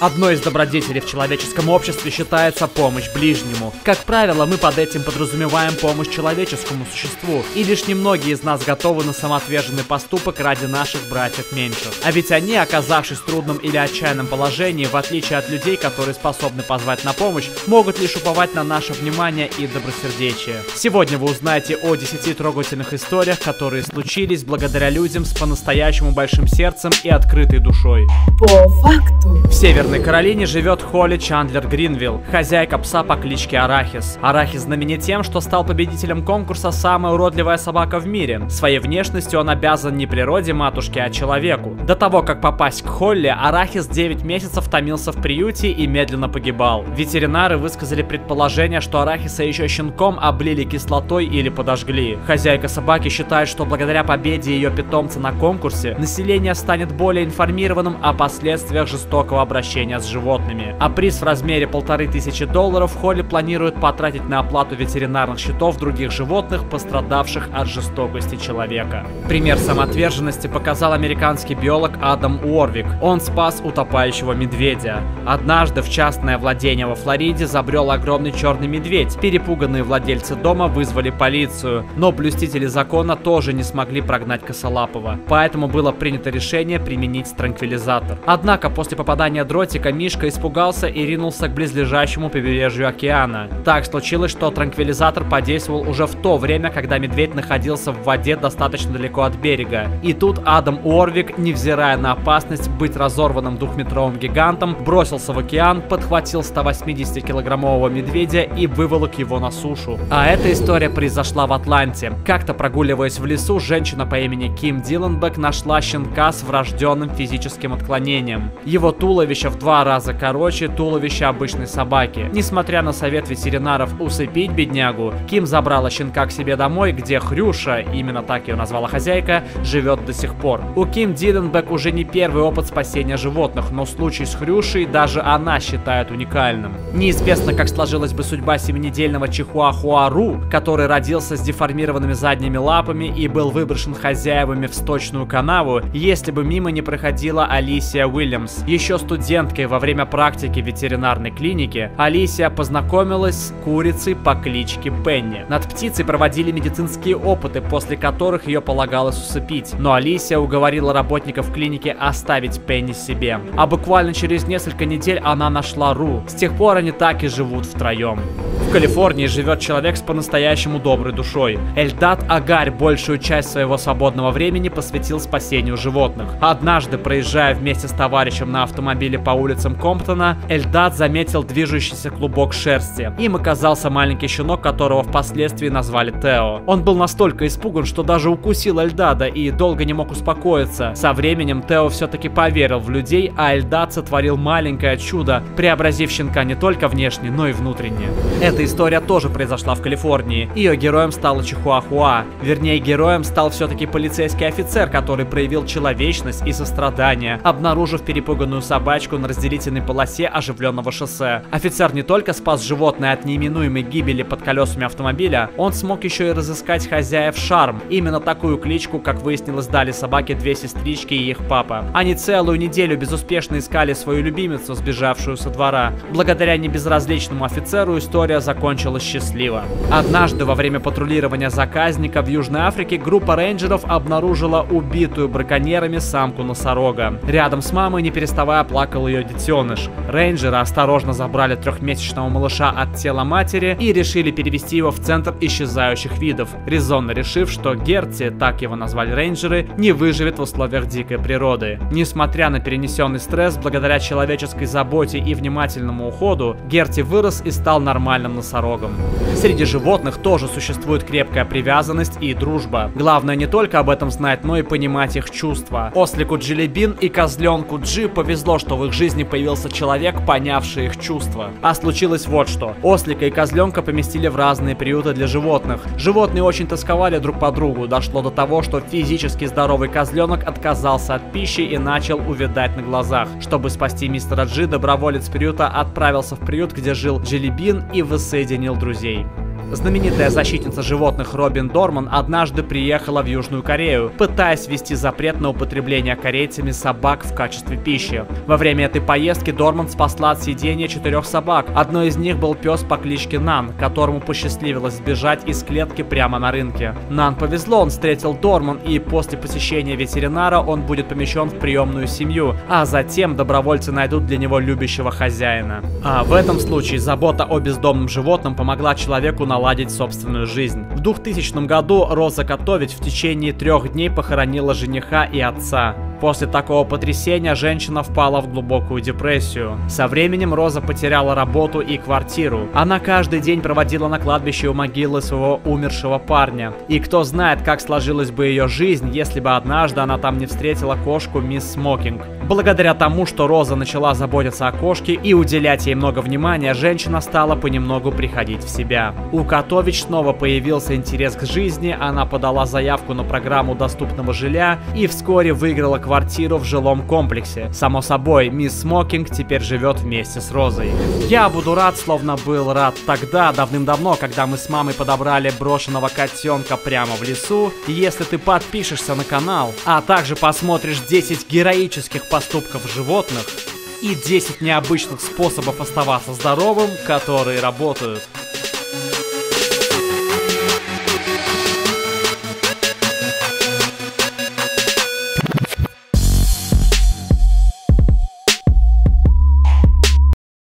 Одной из добродетелей в человеческом обществе считается помощь ближнему. Как правило, мы под этим подразумеваем помощь человеческому существу, и лишь немногие из нас готовы на самоотверженный поступок ради наших братьев меньших. А ведь они, оказавшись в трудном или отчаянном положении, в отличие от людей, которые способны позвать на помощь, могут лишь уповать на наше внимание и добросердечие. Сегодня вы узнаете о 10 трогательных историях, которые случились благодаря людям с по-настоящему большим сердцем и открытой душой. По факту. В Северной Каролине живет Холли Чандлер Гринвилл, хозяйка пса по кличке Арахис. Арахис знаменит тем, что стал победителем конкурса «Самая уродливая собака в мире». Своей внешностью он обязан не природе матушки, а человеку. До того, как попасть к Холли, Арахис 9 месяцев томился в приюте и медленно погибал. Ветеринары высказали предположение, что Арахиса еще щенком облили кислотой или подожгли. Хозяйка собаки считает, что благодаря победе ее питомца на конкурсе население станет более информированным о последствиях жестокого обращения с животными. А приз в размере $1500 Холли планирует потратить на оплату ветеринарных счетов других животных, пострадавших от жестокости человека. Пример самоотверженности показал американский биолог Адам Уорвик. Он спас утопающего медведя. Однажды в частное владение во Флориде забрел огромный черный медведь. Перепуганные владельцы дома вызвали полицию, но блюстители закона тоже не смогли прогнать косолапого. Поэтому было принято решение применить транквилизатор. Однако после попадания дротика Мишка испугался и ринулся к близлежащему побережью океана. Так случилось, что транквилизатор подействовал уже в то время, когда медведь находился в воде достаточно далеко от берега. И тут Адам Уорвик, невзирая на опасность быть разорванным 2-метровым гигантом, бросился в океан, подхватил 180-килограммового медведя и выволок его на сушу. А эта история произошла в Атланте. Как-то прогуливаясь в лесу, женщина по имени Ким Дилленбек нашла щенка с врожденным физическим отклонением. Его туловище в 2 раза короче туловища обычной собаки. Несмотря на совет ветеринаров усыпить беднягу, Ким забрала щенка к себе домой, где Хрюша, именно так ее назвала хозяйка, живет до сих пор. У Ким Дилленбек уже не первый опыт спасения животных, но случай с Хрюшей даже она считает уникальным. Неизвестно, как сложилась бы судьба 7-недельного чихуахуа Ру, который родился с деформированными задними лапами и был выброшен хозяевами в сточную канаву, если бы мимо не проходила Алисия Уильямс. Еще студенткой во время практики в ветеринарной клинике Алисия познакомилась с курицей по кличке Пенни. Над птицей проводили медицинские опыты, после которых ее полагалось усыпить, но Алисия уговорила работников клиники оставить Пенни себе. А буквально через несколько недель она нашла Ру. С тех пор они так и живут втроем. В Калифорнии живет человек с по-настоящему доброй душой. Эльдад Агарь большую часть своего свободного времени посвятил спасению животных. Однажды, проезжая вместе с товарищем на автомобиле по улицам Комптона, Эльдад заметил движущийся клубок шерсти. Им оказался маленький щенок, которого впоследствии назвали Тео. Он был настолько испуган, что даже укусил Эльдада и долго не мог успокоиться. Со временем Тео все-таки поверил в людей, а Эльдад сотворил маленькое чудо, преобразив щенка не только внешне, но и внутренне. Эта история тоже произошла в Калифорнии. Ее героем стала чихуахуа. Вернее, героем стал все-таки полицейский офицер, который проявил человечность и сострадание, обнаружив перепуганную собачку на разделительной полосе оживленного шоссе. Офицер не только спас животное от неименуемой гибели под колесами автомобиля, он смог еще и разыскать хозяев Шарм. Именно такую кличку, как выяснилось, дали собаке 2 сестрички и их папа. Они целую неделю безуспешно искали свою любимицу, сбежавшую со двора. Благодаря небезразличному офицеру история закончилась счастливо. Однажды во время патрулирования заказника в Южной Африке группа рейнджеров обнаружила убитую браконьерами самку носорога. Рядом с мамой, не переставая, плакал ее детеныш. Рейнджеры осторожно забрали 3-месячного малыша от тела матери и решили перевести его в центр исчезающих видов, резонно решив, что Герти, так его назвали рейнджеры, не выживет в условиях дикой природы. Несмотря на перенесенный стресс, благодаря человеческой заботе и внимательному уходу, Герти вырос и стал нормальным носорогом. Среди животных тоже существует крепкая привязанность и дружба. Главное не только об этом знать, но и понимать их чувства. Ослику Джилибин и козленку Джи повезло, что в их жизни появился человек, понявший их чувства. А случилось вот что. Ослика и козленка поместили в разные приюты для животных. Животные очень тосковали друг по другу. Дошло до того, что физически здоровый козленок отказался от пищи и начал увядать на глазах. Чтобы спасти мистера Джи, доброволец приюта отправился в приют, где жил Джилибин, и воссоединил друзей. Знаменитая защитница животных Робин Дорман однажды приехала в Южную Корею, пытаясь ввести запрет на употребление корейцами собак в качестве пищи. Во время этой поездки Дорман спасла от съедения 4 собак. Одной из них был пес по кличке Нан, которому посчастливилось сбежать из клетки прямо на рынке. Нан повезло, он встретил Дорман, и после посещения ветеринара он будет помещен в приемную семью, а затем добровольцы найдут для него любящего хозяина. А в этом случае забота о бездомном животном помогла человеку наладить собственную жизнь. В 2000 году Роза Катович в течение 3 дней похоронила жениха и отца. После такого потрясения женщина впала в глубокую депрессию. Со временем Роза потеряла работу и квартиру. Она каждый день проводила на кладбище у могилы своего умершего парня. И кто знает, как сложилась бы ее жизнь, если бы однажды она там не встретила кошку мисс Смокинг. Благодаря тому, что Роза начала заботиться о кошке и уделять ей много внимания, женщина стала понемногу приходить в себя. У Катович снова появился интерес к жизни, она подала заявку на программу доступного жилья и вскоре выиграла квартиру в жилом комплексе. Само собой, мисс Смокинг теперь живет вместе с Розой. Я буду рад, словно был рад тогда, давным-давно, когда мы с мамой подобрали брошенного котенка прямо в лесу. Если ты подпишешься на канал, а также посмотришь 10 героических поступков животных и 10 необычных способов оставаться здоровым, которые работают.